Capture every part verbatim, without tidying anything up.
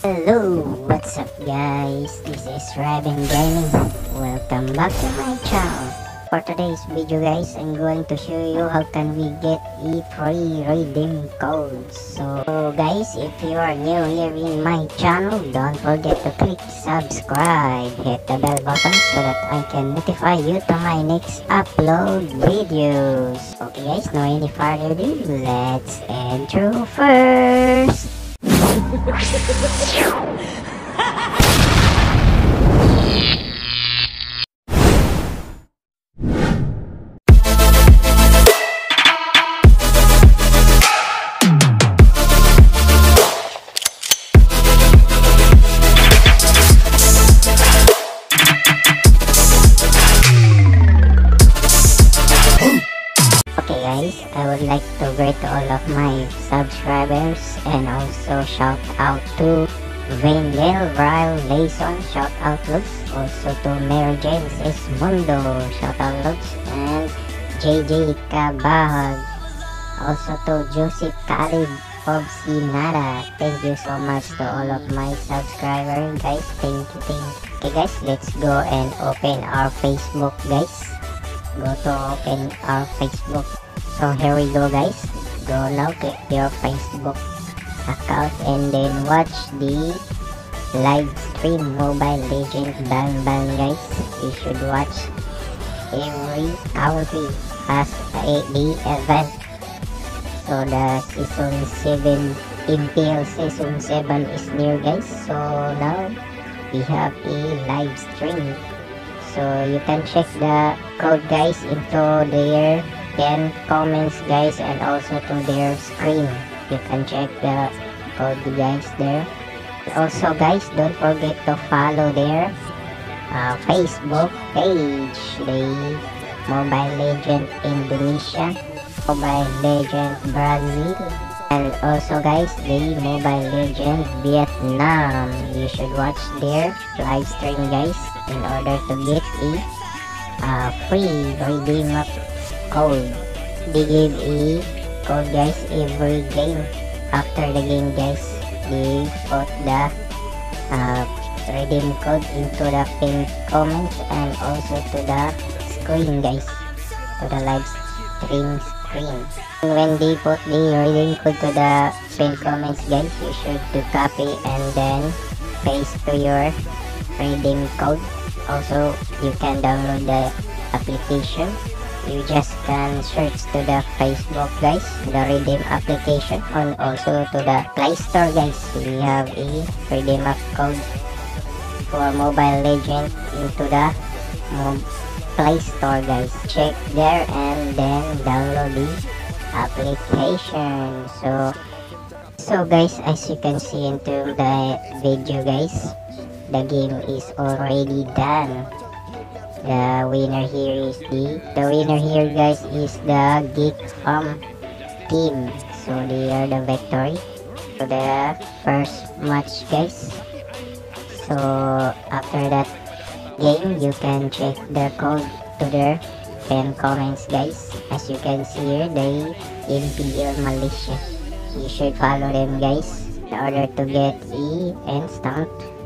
Hello, what's up guys? This is Raven Gaming. Welcome back to my channel. For today's video guys, I'm going to show you how can we get a free redeem codes. So guys, if you are new here in my channel, don't forget to click subscribe, hit the bell button so that I can notify you to my next upload videos. Okay guys, no any further ado, let's intro first. Okay guys, I would like to greet all of my subscribers and also shout out to Vangel, Ryle, Layson, shout out Lux, also to Mary James Esmundo, shout out Lux, and J J Cabahag, also to Joseph Khalid, Pobsi Nara. Thank you so much to all of my subscribers guys, thank you, thank you. Okay guys, let's go and open our Facebook guys. Go to open our Facebook. So here we go guys. Go now, click your Facebook account and then watch the live stream Mobile Legends Bang Bang guys. You should watch every country has a the event. So the season seven M P L season seven is near guys. So now we have a live stream. So you can check the code guys into their ten comments guys and also to their screen. You can check the code guys there. Also guys, don't forget to follow their uh, Facebook page, the Mobile Legend Indonesia, Mobile Legend Brazil, and also guys the Mobile Legend Vietnam. You should watch their live stream guys in order to get a uh, free redeem code. They give a code guys every game. After the game guys, they put the uh, redeem code into the pinned comments and also to the screen guys, to the live stream screen. And when they put the redeem code to the pinned comments guys, you should do copy and then paste to your redeem code. Also you can download the application. You just can search to the Facebook guys, the redeem application, and also to the Play Store guys. We have a redeem code for Mobile Legends into the Play Store guys. Check there and then download the application. So so guys, as you can see into the video guys, the game is already done. The winner here is the the winner here guys is the Geek Farm team. So they are the victory for the first match guys. So after that game, you can check the code to their ten comments guys. As you can see here, the M P L Malaysia. You should follow them guys in order to get a instant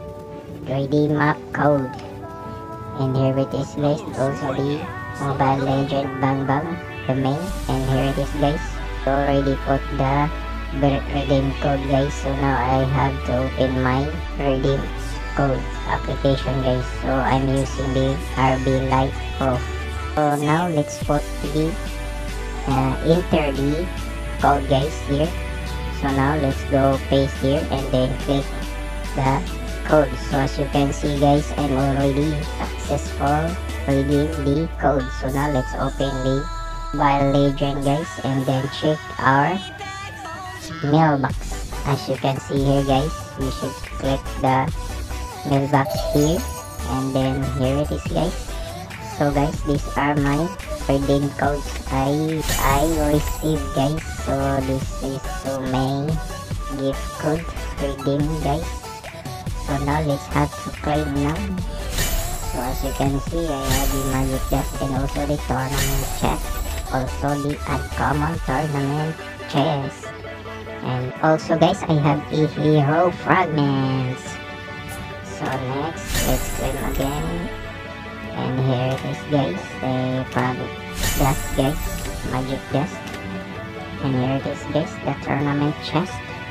redeem up code. And here it is guys, also the Mobile Legend Bang Bang, the main, and here it is guys. I already put the redeem code guys, so now I have to open my redeem code application guys. So I'm using the R B Life Pro. So now let's put the uh, enter the code guys here. So now let's go paste here and then click the code. So as you can see guys, I'm already successful redeem the code. So now let's open the Mobile Legend guys and then check our mailbox. As you can see here guys, you should click the mailbox here and then here it is guys. So guys, these are my redeem codes I I received guys. So this is so many gift code redeem guys. So now let's have to claim now. So as you can see, I have the Magic Dust and also the Tournament Chest, also the Uncommon Tournament Chest, and also guys, I have a hero fragments. So next, let's claim again. And here it is guys, a frag dust guys, magic dust. And here it is guys, the tournament chest.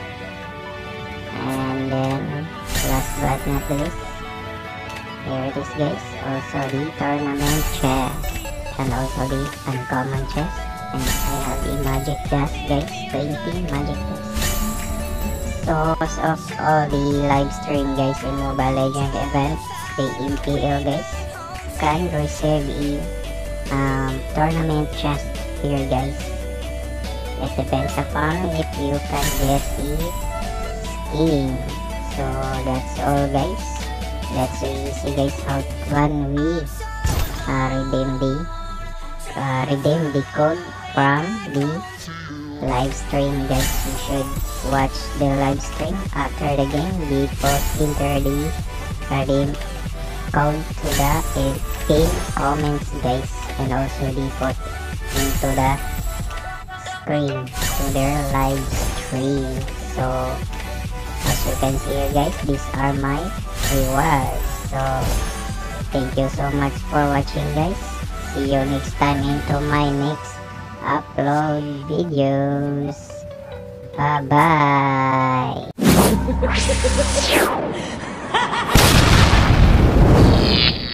And then last but not least, here it is guys, also the tournament chest. And also the uncommon chest. And I have the magic dust guys, twenty magic dust. So because of all the live stream guys in Mobile Legends event, the M P L guys can receive a um, tournament chest here guys. It depends upon if you can get the skin. So that's all guys. Let's see guys how can we uh, redeem the uh, redeem the code from the live stream guys. You should watch the live stream after the game. We put enter the redeem code to the pin comments guys, and also they put into the screen to their live stream. So as you can see here guys, these are my rewards. So thank you so much for watching guys. See you next time into my next upload videos. Bye bye.